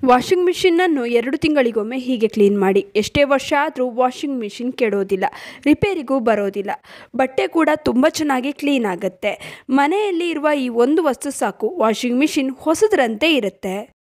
Washing ಮಿಷಿನನ್ನು 2 ತಿಂಗಳಿಗೊಮ್ಮೆ ಹೀಗೆ clean ಮಾಡಿ. ಎಷ್ಟೇ ವರ್ಷ ಆದರೂ ವಾಷಿಂಗ್ ಮಿಷಿನ್ ಕೆಡೋದಿಲ್ಲ, ರಿಪೇರಿಗೂ ಬರೋದಿಲ್ಲ. ಬಟ್ಟೆ ಕೂಡ ತುಂಬ ಚೆನ್ನಾಗಿ ಕ್ಲೀನ್ ಆಗುತ್ತೆ. ಮನೆಯಲ್ಲಿ ಇರುವ ಈ ಒಂದು ವಸ್ತು ಸಾಕು, ವಾಷಿಂಗ್ ಮಿಷಿನ್ ಹೊಸದರಂತೆ ಇರುತ್ತೆ.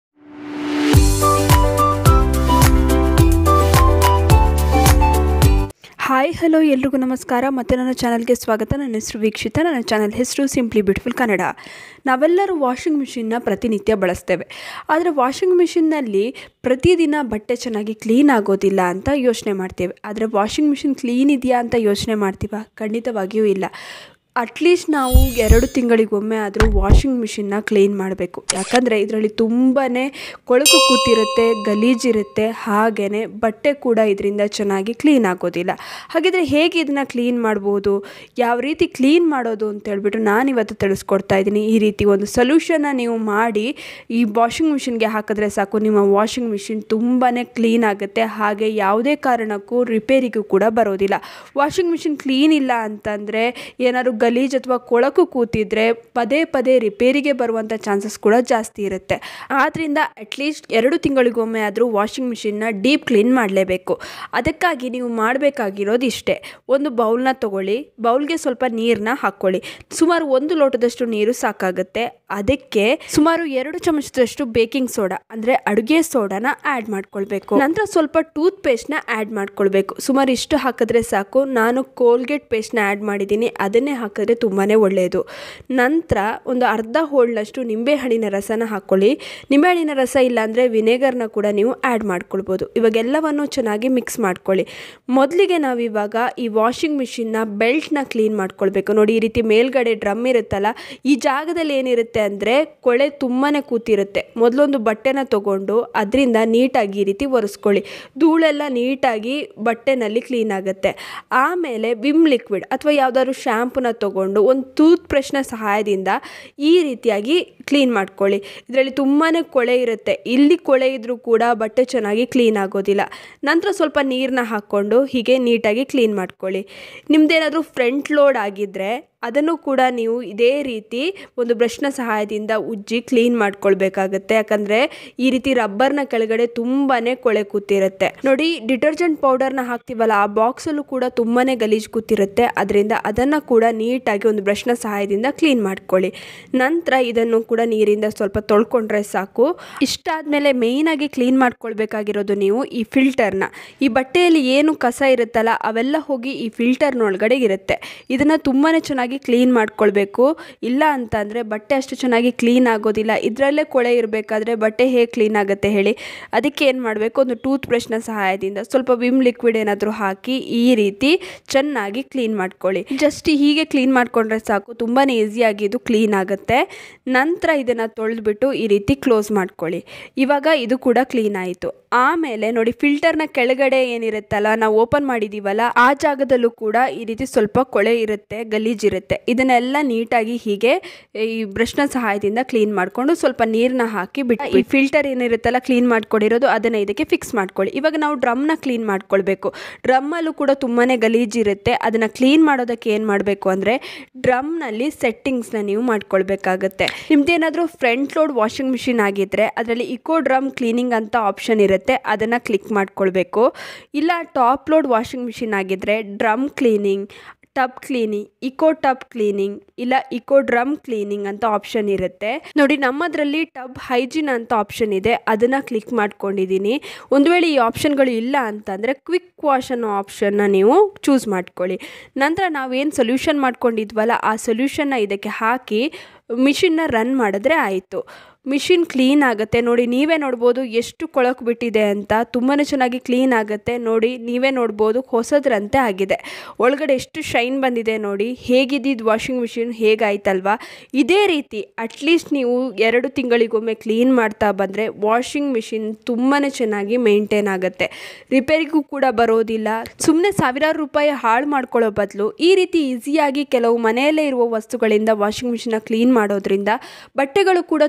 ಹಾಯ್ ಹಲೋ ಎಲ್ರಿಗೂ ನಮಸ್ಕಾರ. ಮತ್ತು ನನ್ನ ಚಾನಲ್ಗೆ ಸ್ವಾಗತ. ನನ್ನ ಹೆಸರು ವೀಕ್ಷಿತ. ನನ್ನ ಚಾನಲ್ ಹೆಸರು ಸಿಂಪ್ಲಿ ಬ್ಯೂಟಿಫುಲ್ ಕನ್ನಡ. ನಾವೆಲ್ಲರೂ ವಾಷಿಂಗ್ ಮಿಷಿನ್ನ ಪ್ರತಿನಿತ್ಯ ಬಳಸ್ತೇವೆ. ಆದರೆ ವಾಷಿಂಗ್ ಮಿಷಿನ್ನಲ್ಲಿ ಪ್ರತಿದಿನ ಬಟ್ಟೆ ಚೆನ್ನಾಗಿ ಕ್ಲೀನ್ ಆಗೋದಿಲ್ಲ ಅಂತ ಯೋಚನೆ ಮಾಡ್ತೇವೆ. ಆದರೆ ವಾಷಿಂಗ್ ಮಿಷಿನ್ ಕ್ಲೀನ್ ಇದೆಯಾ ಅಂತ ಯೋಚನೆ ಮಾಡ್ತೀವ? ಖಂಡಿತವಾಗಿಯೂ ಇಲ್ಲ. ಅಟ್ಲೀಸ್ಟ್ ನಾವು 2 ತಿಂಗಳಿಗೊಮ್ಮೆ ಆದರೂ ವಾಷಿಂಗ್ ಮಿಷಿನ್ನ ಕ್ಲೀನ್ ಮಾಡಬೇಕು. ಯಾಕಂದರೆ ಇದರಲ್ಲಿ ತುಂಬಾ ಕೊಳಕು ಕೂತಿರುತ್ತೆ, ಗಲೀಜಿರುತ್ತೆ, ಹಾಗೆಯೇ ಬಟ್ಟೆ ಕೂಡ ಇದರಿಂದ ಚೆನ್ನಾಗಿ ಕ್ಲೀನ್ ಆಗೋದಿಲ್ಲ. ಹಾಗಿದ್ರೆ ಹೇಗೆ ಇದನ್ನು ಕ್ಲೀನ್ ಮಾಡ್ಬೋದು, ಯಾವ ರೀತಿ ಕ್ಲೀನ್ ಮಾಡೋದು ಅಂತ ಹೇಳ್ಬಿಟ್ಟು ನಾನಿವತ್ತು ತಿಳಿಸ್ಕೊಡ್ತಾ ಇದ್ದೀನಿ. ಈ ರೀತಿ ಒಂದು ಸೊಲ್ಯೂಷನ್ನ ನೀವು ಮಾಡಿ ಈ ವಾಷಿಂಗ್ ಮಿಷಿನ್ಗೆ ಹಾಕಿದ್ರೆ ಸಾಕು, ನಿಮ್ಮ ವಾಷಿಂಗ್ ಮಿಷಿನ್ ತುಂಬಾ ಕ್ಲೀನ್ ಆಗುತ್ತೆ. ಹಾಗೆ ಯಾವುದೇ ಕಾರಣಕ್ಕೂ ರಿಪೇರಿಗೂ ಕೂಡ ಬರೋದಿಲ್ಲ. ವಾಷಿಂಗ್ ಮಿಷಿನ್ ಕ್ಲೀನ್ ಇಲ್ಲ ಅಂತಂದರೆ, ಏನಾದ್ರು ಗಲೀಜ್ ಅಥವಾ ಕೊಳಕು ಕೂತಿದ್ರೆ ಪದೇ ಪದೇ ರಿಪೇರಿಗೆ ಬರುವಂಥ ಚಾನ್ಸಸ್ ಕೂಡ ಜಾಸ್ತಿ ಇರುತ್ತೆ. ಆದ್ದರಿಂದ ಅಟ್ಲೀಸ್ಟ್ 2 ತಿಂಗಳಿಗೊಮ್ಮೆ ಆದರೂ ವಾಷಿಂಗ್ ಮಿಷಿನ್ನ ಡೀಪ್ ಕ್ಲೀನ್ ಮಾಡಲೇಬೇಕು. ಅದಕ್ಕಾಗಿ ನೀವು ಮಾಡಬೇಕಾಗಿರೋದು ಇಷ್ಟೇ. ಒಂದು ಬೌಲ್ನ ತಗೊಳ್ಳಿ, ಬೌಲ್ಗೆ ಸ್ವಲ್ಪ ನೀರನ್ನ ಹಾಕ್ಕೊಳ್ಳಿ. ಸುಮಾರು 1 ಲೋಟದಷ್ಟು ನೀರು ಸಾಕಾಗುತ್ತೆ. ಅದಕ್ಕೆ ಸುಮಾರು 2 ಚಮಚದಷ್ಟು ಬೇಕಿಂಗ್ ಸೋಡಾ ಅಂದರೆ ಅಡುಗೆ ಸೋಡಾನ ಆ್ಯಡ್ ಮಾಡ್ಕೊಳ್ಬೇಕು. ನಂತರ ಸ್ವಲ್ಪ ಟೂತ್ ಪೇಸ್ಟ್ನ ಆ್ಯಡ್ ಮಾಡ್ಕೊಳ್ಬೇಕು. ಸುಮಾರು ಇಷ್ಟು ಹಾಕಿದ್ರೆ ಸಾಕು. ನಾನು ಕೋಲ್ಗೇಟ್ ಪೇಸ್ಟ್ನ ಆ್ಯಡ್ ಮಾಡಿದ್ದೀನಿ, ಅದನ್ನೇ ಹಾಕಿದ್ರೆ ತುಂಬಾ ಒಳ್ಳೆಯದು. ನಂತರ ಒಂದು ಅರ್ಧ ಹೋಳ್ನಷ್ಟು ನಿಂಬೆಹಣ್ಣಿನ ರಸನ ಹಾಕ್ಕೊಳ್ಳಿ. ನಿಂಬೆಹಣ್ಣಿನ ರಸ ಇಲ್ಲಾಂದರೆ ವಿನೆಗರ್ನ ಕೂಡ ನೀವು ಆ್ಯಡ್ ಮಾಡ್ಕೊಳ್ಬೋದು. ಇವಾಗೆಲ್ಲವನ್ನು ಚೆನ್ನಾಗಿ ಮಿಕ್ಸ್ ಮಾಡ್ಕೊಳ್ಳಿ. ಮೊದಲಿಗೆ ನಾವಿವಾಗ ಈ ವಾಷಿಂಗ್ ಮಿಷಿನ್ನ ಬೆಲ್ಟ್ನ ಕ್ಲೀನ್ ಮಾಡ್ಕೊಳ್ಬೇಕು. ನೋಡಿ, ಈ ರೀತಿ ಮೇಲ್ಗಡೆ ಡ್ರಮ್ ಇರುತ್ತಲ್ಲ, ಈ ಜಾಗದಲ್ಲಿ ಏನಿರುತ್ತೆ ಅಂದರೆ ಕೊಳೆ ತುಂಬಾ ಕೂತಿರುತ್ತೆ. ಮೊದಲೊಂದು ಬಟ್ಟೆನ ತಗೊಂಡು ಅದರಿಂದ ನೀಟಾಗಿ ಈ ರೀತಿ ಒರೆಸ್ಕೊಳ್ಳಿ. ಧೂಳೆಲ್ಲ ನೀಟಾಗಿ ಬಟ್ಟೆನಲ್ಲಿ ಕ್ಲೀನ್ ಆಗುತ್ತೆ. ಆಮೇಲೆ ವಿಮ್ ಲಿಕ್ವಿಡ್ ಅಥವಾ ಯಾವುದಾದ್ರು ಶ್ಯಾಂಪೂನ ತಗೊಂಡು ಒಂದು ಟೂತ್ ಬ್ರಷ್ನ ಸಹಾಯದಿಂದ ಈ ರೀತಿಯಾಗಿ ಕ್ಲೀನ್ ಮಾಡ್ಕೊಳ್ಳಿ. ಇದರಲ್ಲಿ ತುಂಬಾ ಕೊಳೆ ಇರುತ್ತೆ. ಇಲ್ಲಿ ಕೊಳೆ ಇದ್ದರೂ ಕೂಡ ಬಟ್ಟೆ ಚೆನ್ನಾಗಿ ಕ್ಲೀನ್ ಆಗೋದಿಲ್ಲ. ನಂತರ ಸ್ವಲ್ಪ ನೀರನ್ನ ಹಾಕ್ಕೊಂಡು ಹೀಗೆ ನೀಟಾಗಿ ಕ್ಲೀನ್ ಮಾಡ್ಕೊಳ್ಳಿ. ನಿಮ್ಮದೇನಾದರೂ ಫ್ರಂಟ್ ಲೋಡ್ ಆಗಿದ್ದರೆ ಅದನ್ನು ಕೂಡ ನೀವು ಇದೇ ರೀತಿ ಒಂದು ಬ್ರಷ್ನ ಸಹಾಯದಿಂದ ಉಜ್ಜಿ ಕ್ಲೀನ್ ಮಾಡ್ಕೊಳ್ಬೇಕಾಗತ್ತೆ. ಯಾಕಂದರೆ ಈ ರೀತಿ ರಬ್ಬರ್ನ ಕೆಳಗಡೆ ತುಂಬಾ ಕೊಳೆ ಕೂತಿರುತ್ತೆ. ನೋಡಿ, ಡಿಟರ್ಜೆಂಟ್ ಪೌಡರ್ನ ಹಾಕ್ತೀವಲ್ಲ, ಆ ಬಾಕ್ಸಲ್ಲೂ ಕೂಡ ತುಂಬಾ ಗಲೀಜು ಕೂತಿರುತ್ತೆ. ಅದರಿಂದ ಅದನ್ನು ಕೂಡ ನೀಟಾಗಿ ಒಂದು ಬ್ರಷ್ನ ಸಹಾಯದಿಂದ ಕ್ಲೀನ್ ಮಾಡ್ಕೊಳ್ಳಿ. ನಂತರ ಇದನ್ನು ಕೂಡ ನೀರಿಂದ ಸ್ವಲ್ಪ ತೊಳ್ಕೊಂಡ್ರೆ ಸಾಕು. ಇಷ್ಟಾದಮೇಲೆ ಮೇಯ್ನಾಗಿ ಕ್ಲೀನ್ ಮಾಡ್ಕೊಳ್ಬೇಕಾಗಿರೋದು ನೀವು ಈ ಫಿಲ್ಟರ್ನ. ಈ ಬಟ್ಟೆಯಲ್ಲಿ ಏನು ಕಸ ಇರುತ್ತಲ್ಲ ಅವೆಲ್ಲ ಹೋಗಿ ಈ ಫಿಲ್ಟರ್ನೊಳಗಡೆ ಇರುತ್ತೆ. ಇದನ್ನು ತುಂಬಾ ಚೆನ್ನಾಗಿ ಕ್ಲೀನ್ ಮಾಡ್ಕೊಳ್ಬೇಕು. ಇಲ್ಲ ಅಂತಂದರೆ ಬಟ್ಟೆ ಅಷ್ಟು ಚೆನ್ನಾಗಿ ಕ್ಲೀನ್ ಆಗೋದಿಲ್ಲ. ಇದರಲ್ಲೇ ಕೊಳೆ ಇರಬೇಕಾದ್ರೆ ಬಟ್ಟೆ ಹೇಗೆ ಕ್ಲೀನ್ ಆಗುತ್ತೆ ಹೇಳಿ? ಅದಕ್ಕೆ ಏನು ಮಾಡಬೇಕು, ಒಂದು ಟೂತ್ ಬ್ರಷ್ನ ಸಹಾಯದಿಂದ ಸ್ವಲ್ಪ ವಿಮ್ ಲಿಕ್ವಿಡ್ ಏನಾದರೂ ಹಾಕಿ ಈ ರೀತಿ ಚೆನ್ನಾಗಿ ಕ್ಲೀನ್ ಮಾಡ್ಕೊಳ್ಳಿ. ಜಸ್ಟ್ ಹೀಗೆ ಕ್ಲೀನ್ ಮಾಡ್ಕೊಂಡ್ರೆ ಸಾಕು, ತುಂಬಾ ಈಸಿಯಾಗಿ ಇದು ಕ್ಲೀನ್ ಆಗುತ್ತೆ. ನಂತರ ಇದನ್ನು ತೊಳೆದ್ಬಿಟ್ಟು ಈ ರೀತಿ ಕ್ಲೋಸ್ ಮಾಡ್ಕೊಳ್ಳಿ. ಇವಾಗ ಇದು ಕೂಡ ಕ್ಲೀನ್ ಆಯಿತು. ಆಮೇಲೆ ನೋಡಿ, ಫಿಲ್ಟರ್ನ ಕೆಳಗಡೆ ಏನಿರುತ್ತಲ್ಲ, ನಾವು ಓಪನ್ ಮಾಡಿದ್ದೀವಲ್ಲ, ಆ ಜಾಗದಲ್ಲೂ ಕೂಡ ಈ ರೀತಿ ಸ್ವಲ್ಪ ಕೊಳೆ ಇರುತ್ತೆ, ಗಲೀಜಿರುತ್ತೆ. ಇದನ್ನೆಲ್ಲ ನೀಟಾಗಿ ಹೀಗೆ ಈ ಬ್ರಷ್ನ ಸಹಾಯದಿಂದ ಕ್ಲೀನ್ ಮಾಡಿಕೊಂಡು ಸ್ವಲ್ಪ ನೀರನ್ನ ಹಾಕಿ ಬಿಟ್ಟು ಈ ಫಿಲ್ಟರ್ ಏನಿರುತ್ತಲ್ಲ ಕ್ಲೀನ್ ಮಾಡ್ಕೊಂಡಿರೋದು ಅದನ್ನು ಇದಕ್ಕೆ ಫಿಕ್ಸ್ ಮಾಡ್ಕೊಳ್ಳಿ. ಇವಾಗ ನಾವು ಡ್ರಮ್ನ ಕ್ಲೀನ್ ಮಾಡ್ಕೊಳ್ಬೇಕು. ಡ್ರಮ್ಮಲ್ಲೂ ಕೂಡ ತುಂಬಾ ಗಲೀಜಿರುತ್ತೆ. ಅದನ್ನು ಕ್ಲೀನ್ ಮಾಡೋದಕ್ಕೆ ಏನು ಮಾಡಬೇಕು ಅಂದರೆ, ಡ್ರಮ್ನಲ್ಲಿ ಸೆಟ್ಟಿಂಗ್ಸ್ನ ನೀವು ಮಾಡ್ಕೊಳ್ಬೇಕಾಗತ್ತೆ. ನಿಮ್ದೇನಾದರೂ ಫ್ರಂಟ್ ಲೋಡ್ ವಾಷಿಂಗ್ ಮಿಷಿನ್ ಆಗಿದ್ದರೆ ಅದರಲ್ಲಿ ಇಕೋ ಡ್ರಮ್ ಕ್ಲೀನಿಂಗ್ ಅಂತ ಆಪ್ಷನ್ ಇರುತ್ತೆ, ಅದನ್ನು ಕ್ಲಿಕ್ ಮಾಡ್ಕೊಳ್ಬೇಕು. ಇಲ್ಲ ಟಾಪ್ ಲೋಡ್ ವಾಷಿಂಗ್ ಮಿಷಿನ್ ಆಗಿದ್ದರೆ drum cleaning, tub cleaning, eco tub cleaning ಇಲ್ಲ ಇಕೋ ಡ್ರಮ್ ಕ್ಲೀನಿಂಗ್ ಅಂತ ಆಪ್ಷನ್ ಇರುತ್ತೆ. ನೋಡಿ, ನಮ್ಮದರಲ್ಲಿ ಟಬ್ ಹೈಜಿನ್ ಅಂತ ಆಪ್ಷನ್ ಇದೆ, ಅದನ್ನು ಕ್ಲಿಕ್ ಮಾಡ್ಕೊಂಡಿದ್ದೀನಿ. ಒಂದು ವೇಳೆ ಈ ಆಪ್ಷನ್ಗಳು ಇಲ್ಲ ಅಂತಂದರೆ ಕ್ವಿಕ್ ವಾಶ್ ಅನ್ನೋ ಆಪ್ಷನ್ನ ನೀವು ಚೂಸ್ ಮಾಡ್ಕೊಳ್ಳಿ. ನಂತರ ನಾವೇನು ಸೊಲ್ಯೂಷನ್ ಮಾಡ್ಕೊಂಡಿದ್ವಲ್ಲ ಆ ಸೊಲ್ಯೂಷನ್ನ ಇದಕ್ಕೆ ಹಾಕಿ ಮಿಷಿನ್ನ ರನ್ ಮಾಡಿದ್ರೆ ಆಯಿತು. ಮಿಷಿನ್ ಕ್ಲೀನ್ ಆಗುತ್ತೆ. ನೋಡಿ, ನೀವೇ ನೋಡ್ಬೋದು ಎಷ್ಟು ಕೊಳಕು ಬಿಟ್ಟಿದೆ ಅಂತ. ತುಂಬಾ ಚೆನ್ನಾಗಿ ಕ್ಲೀನ್ ಆಗುತ್ತೆ. ನೋಡಿ, ನೀವೇ ನೋಡ್ಬೋದು ಹೊಸದ್ರಂತೆ ಆಗಿದೆ. ಒಳಗಡೆ ಎಷ್ಟು ಶೈನ್ ಬಂದಿದೆ ನೋಡಿ. ಹೇಗಿದ್ದಿದ್ದು ವಾಷಿಂಗ್ ಮಿಷಿನ್ ಹೇಗಾಯ್ತಲ್ವಾ? ಇದೇ ರೀತಿ ಅಟ್ಲೀಸ್ಟ್ ನೀವು 2 ತಿಂಗಳಿಗೊಮ್ಮೆ ಕ್ಲೀನ್ ಮಾಡ್ತಾ ಬಂದರೆ ವಾಷಿಂಗ್ ಮಿಷಿನ್ ತುಂಬಾ ಚೆನ್ನಾಗಿ ಮೇಂಟೈನ್ ಆಗುತ್ತೆ. ರಿಪೇರಿಗೂ ಕೂಡ ಬರೋದಿಲ್ಲ. ಸುಮ್ಮನೆ ಸಾವಿರಾರು ರೂಪಾಯಿ ಹಾಳು ಮಾಡ್ಕೊಳ್ಳೋ ಬದಲು ಈ ರೀತಿ ಈಸಿಯಾಗಿ ಕೆಲವು ಮನೆಯಲ್ಲೇ ಇರುವ ವಸ್ತುಗಳಿಂದ ವಾಷಿಂಗ್ ಮಿಷಿನ್ನ ಕ್ಲೀನ್ ಮಾಡೋದ್ರಿಂದ ಬಟ್ಟೆಗಳು ಕೂಡ ತುಂಬಾ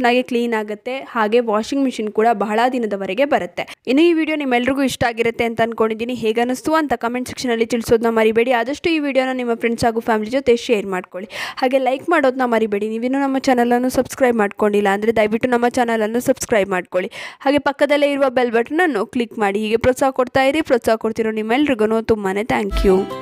ಚೆನ್ನಾಗಿ ಕ್ಲೀನ್ ಆಗುತ್ತೆ. ಹಾಗೆ ವಾಷಿಂಗ್ ಮಿಷಿನ್ ಕೂಡ ಬಹಳ ದಿನದವರೆಗೆ ಬರುತ್ತೆ. ಇನ್ನು ಈ ವಿಡಿಯೋ ನಿಮ್ಮೆಲ್ರಿಗೂ ಇಷ್ಟ ಆಗಿರುತ್ತೆ ಅಂತ ಅನ್ಕೊಂಡಿದ್ದೀನಿ. ಹೇಗನ್ನಿಸ್ತು ಅಂತ ಕಮೆಂಟ್ ಸೆಕ್ಷನಲ್ಲಿ ತಿಳಿಸೋದನ್ನ ಮರಿಬೇಡಿ. ಆದಷ್ಟು ಈ ವಿಡಿಯೋನ ನಿಮ್ಮ ಫ್ರೆಂಡ್ಸ್ ಹಾಗೂ ಫ್ಯಾಮಿಲಿ ಜೊತೆ ಶೇರ್ ಮಾಡ್ಕೊಳ್ಳಿ. ಹಾಗೆ ಲೈಕ್ ಮಾಡೋದನ್ನ ಮರಿಬೇಡಿ. ನೀವಿನ್ನೂ ನಮ್ಮ ಚಾನಲನ್ನು ಸಬ್ಸ್ಕ್ರೈಬ್ ಮಾಡ್ಕೊಂಡಿಲ್ಲ ಅಂದರೆ ದಯವಿಟ್ಟು ನಮ್ಮ ಚಾನಲನ್ನು ಸಬ್ಸ್ಕ್ರೈಬ್ ಮಾಡ್ಕೊಳ್ಳಿ. ಹಾಗೆ ಪಕ್ಕದಲ್ಲೇ ಇರುವ ಬೆಲ್ ಬಟನನ್ನು ಕ್ಲಿಕ್ ಮಾಡಿ. ಹೀಗೆ ಪ್ರೋತ್ಸಾಹ ಕೊಡ್ತಾ ಇರಿ. ಪ್ರೋತ್ಸಾಹ ಕೊಡ್ತಿರೋ ನಿಮ್ಮೆಲ್ರಿಗೂ ತುಂಬಾ ಥ್ಯಾಂಕ್ ಯು.